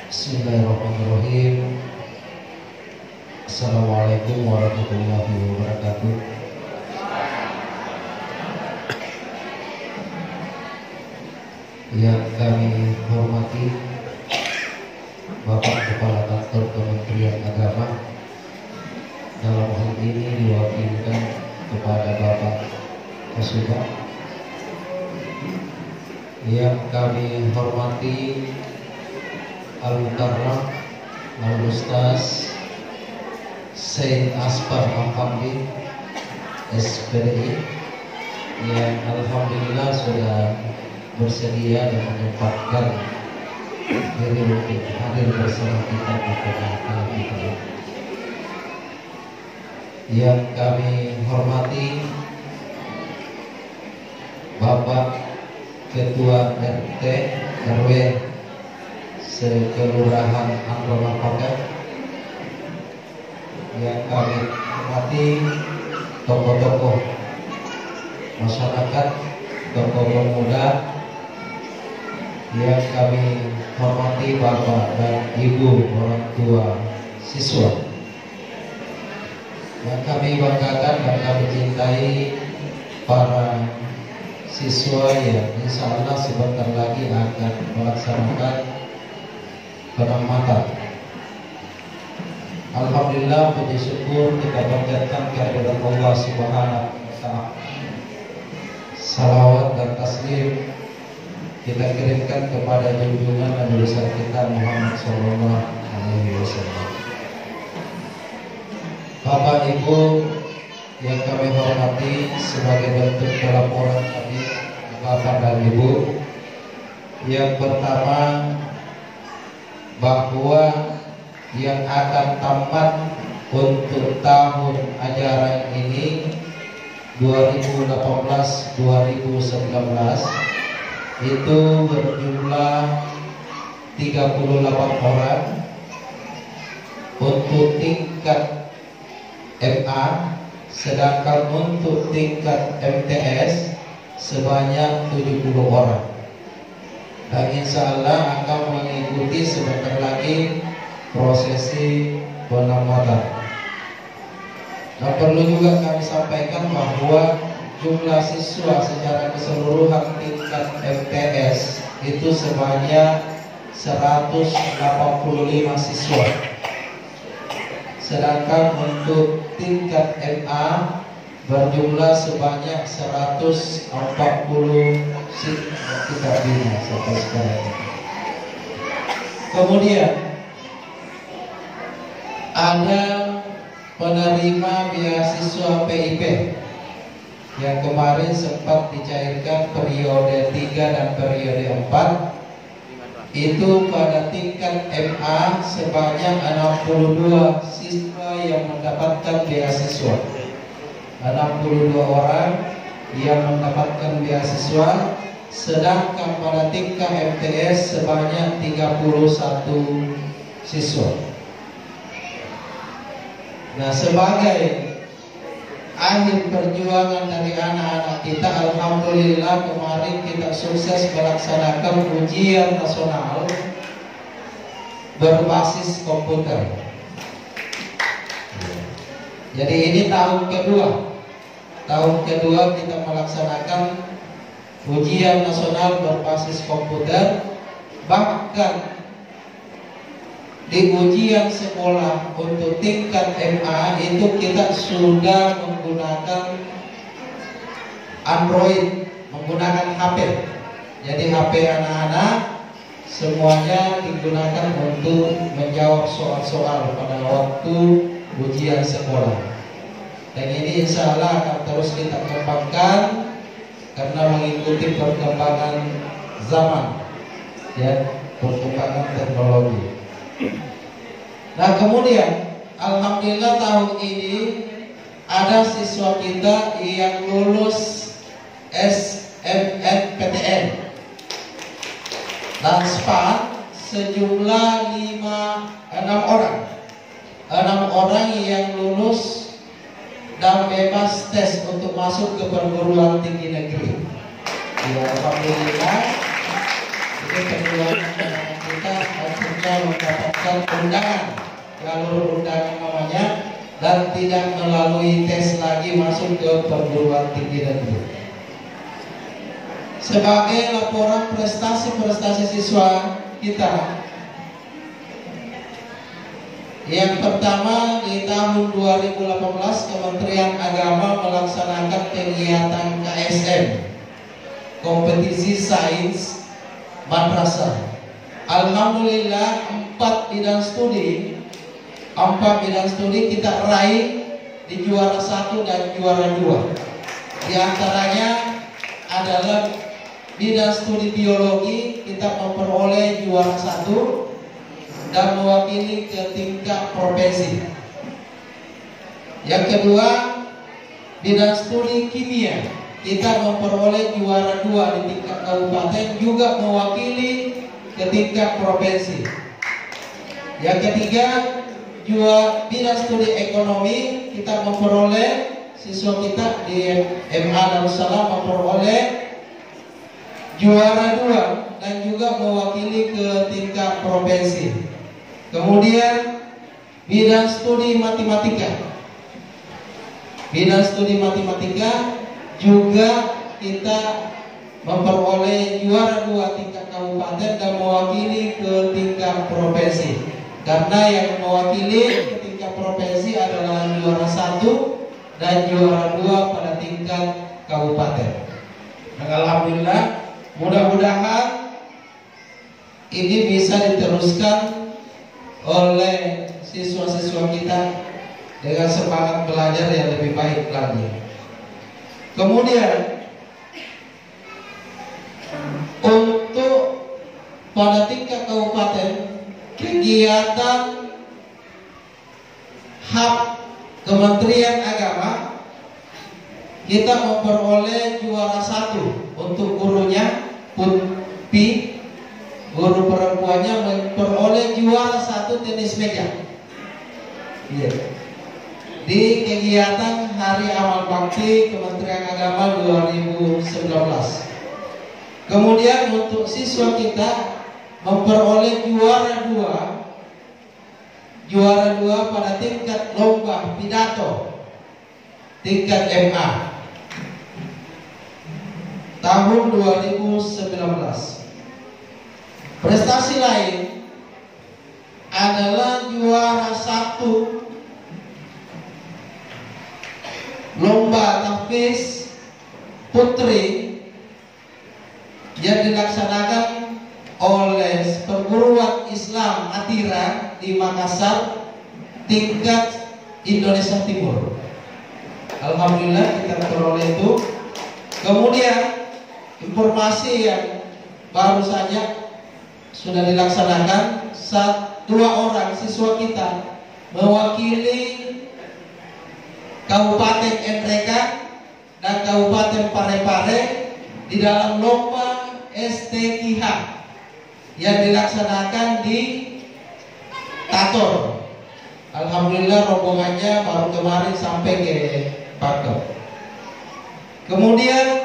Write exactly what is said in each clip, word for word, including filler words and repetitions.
Bismillahirrahmanirrahim. Assalamualaikum warahmatullahi wabarakatuh. Yang kami hormati Bapak Kepala Kantor Kementerian Agama, dalam hal ini diwakilkan kepada Bapak Kasubag. Yang kami hormati Al-Mukarram Al-Ustaz Said Asbar Al-Hamdi S P D I, yang alhamdulillah sudah bersedia dan menyempatkan diri untuk hadir bersama kita di tengah kita. Yang kami hormati Bapak Ketua R T R W Sekelurahan Anggoma Paket, yang kami hormati tokoh-tokoh masyarakat, tokoh pemuda, yang kami hormati Bapak dan Ibu orang tua siswa, yang kami banggakan dan kami cintai para siswa yang insya Allah sebentar lagi akan melaksanakan penamatan. Alhamdulillah, puji syukur kita panjatkan kehadirat Allah Subhanahu wa Ta'ala. Salawat dan taslim kita kirimkan kepada junjungan Nabi besar kita Muhammad Sallallahu Alaihi Wasallam. Bapak Ibu yang kami hormati, sebagai bentuk pelaporan kami Bapak dan Ibu, yang pertama bahwa yang akan tamat untuk tahun ajaran ini dua ribu delapan belas dua ribu sembilan belas itu berjumlah tiga puluh delapan orang untuk tingkat M A, sedangkan untuk tingkat M T S sebanyak tujuh puluh orang. Dan insya Allah akan mengikuti sebentar lagi prosesi penamatan. Dan perlu juga kami sampaikan bahwa jumlah siswa secara keseluruhan tingkat M T S itu sebanyak seratus delapan puluh lima siswa. Sedangkan untuk tingkat M A berjumlah sebanyak seratus empat puluh siswa kita bina sampai sekarang. Kemudian ada penerima beasiswa P I P yang kemarin sempat dicairkan periode tiga dan periode empat, itu pada tingkat M A sebanyak enam puluh dua siswa yang mendapatkan beasiswa, enam puluh dua orang yang mendapatkan beasiswa, sedangkan pada tingkat M T S sebanyak tiga puluh satu siswa. Nah, sebagai akhir perjuangan dari anak-anak kita, alhamdulillah kemarin kita sukses melaksanakan ujian nasional berbasis komputer. Jadi ini tahun kedua, tahun kedua kita melaksanakan ujian nasional berbasis komputer. Bahkan di ujian sekolah untuk tingkat M A itu kita sudah menggunakan Android, menggunakan H P. Jadi H P anak-anak semuanya digunakan untuk menjawab soal-soal pada waktu ujian sekolah. Dan ini insya Allah akan terus kita kembangkan karena mengikuti perkembangan zaman, ya, perkembangan teknologi. Nah, kemudian alhamdulillah tahun ini ada siswa kita yang lulus S M N P T N dan S P A sejumlah lima enam orang, enam orang yang lulus dan bebas tes untuk masuk ke perguruan tinggi negeri. Ya, alhamdulillah ini perjuangan kita mereka mendapatkan undangan, jalur undangan namanya, dan tidak melalui tes lagi masuk ke perguruan tinggi negeri. Sebagai laporan prestasi-prestasi siswa kita, yang pertama, di tahun dua ribu delapan belas Kementerian Agama melaksanakan kegiatan K S M, kompetisi sains madrasah. Alhamdulillah empat bidang studi, empat bidang studi kita raih di juara satu dan juara dua. Di antaranya adalah bidang studi biologi, kita memperoleh juara satu dan mewakili ke tingkat provinsi. Yang kedua, bidang studi kimia, kita memperoleh juara dua di tingkat kabupaten, juga mewakili ke tingkat provinsi. Yang ketiga, juga bidang studi ekonomi, kita memperoleh, siswa kita di M A Darussalam memperoleh juara dua dan juga mewakili ke tingkat provinsi. Kemudian bidang studi matematika, bidang studi matematika juga kita memperoleh juara dua tingkat kabupaten dan mewakili ke tingkat provinsi. Karena yang mewakili ke tingkat provinsi adalah juara satu dan juara dua pada tingkat kabupaten. Dan alhamdulillah, mudah-mudahan ini bisa diteruskan oleh siswa-siswa kita dengan semangat belajar yang lebih baik lagi. Kemudian untuk pada tingkat kabupaten, kegiatan hak Kementerian Agama kita memperoleh juara satu untuk gurunya Putpi, guru perempuannya memperoleh juara satu tenis meja. Iya. Di kegiatan Hari Amal Bakti Kementerian Agama dua ribu sembilan belas. Kemudian untuk siswa kita memperoleh juara dua, juara dua pada tingkat lomba pidato tingkat M A tahun dua ribu sembilan belas. Prestasi lain adalah juara satu lomba tahfiz putri yang dilaksanakan oleh perguruan Islam Atira di Makassar tingkat Indonesia Timur. Alhamdulillah kita peroleh itu. Kemudian informasi yang baru saja sudah dilaksanakan, saat dua orang siswa kita mewakili Kabupaten Nreka dan Kabupaten Parepare di dalam lomba S T Q H yang dilaksanakan di Tator. Alhamdulillah rombongannya baru kemarin sampai ke Patok. Kemudian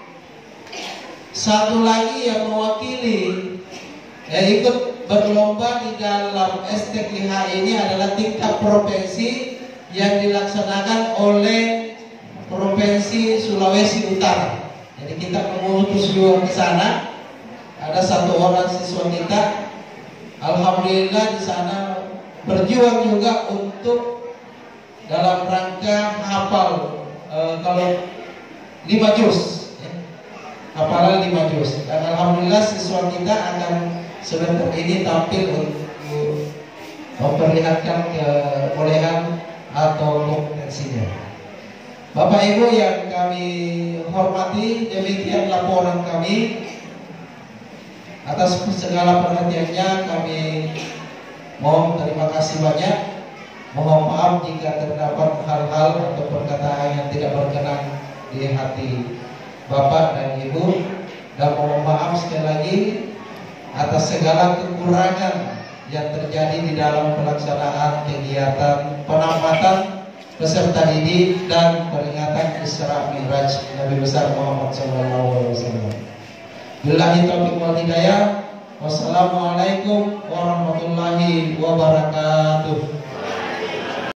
satu lagi yang mewakili yang ikut berlomba di dalam S T Q H ini adalah tingkat provinsi yang dilaksanakan oleh Provinsi Sulawesi Utara. Jadi kita mengutus dua ke sana. Ada satu orang siswa kita, alhamdulillah di sana berjuang juga untuk dalam rangka hafal e, kalau lima juz, ya, hafalan lima juz. Dan alhamdulillah siswa kita akan sebentar ini tampil untuk memperlihatkan kebolehan atau kompetensinya. Bapak Ibu yang kami hormati, demikian laporan kami. Atas segala perhatiannya kami mohon terima kasih banyak. Mohon maaf jika terdapat hal-hal atau perkataan yang tidak berkenan di hati Bapak dan Ibu, dan mohon maaf sekali lagi atas segala kekurangan yang terjadi di dalam pelaksanaan kegiatan penamatan peserta didik dan peringatan Isra Mi'raj Nabi besar Muhammad shallallahu alaihi wasallam. Billahi taufiq wal hidayah. Wassalamualaikum warahmatullahi wabarakatuh.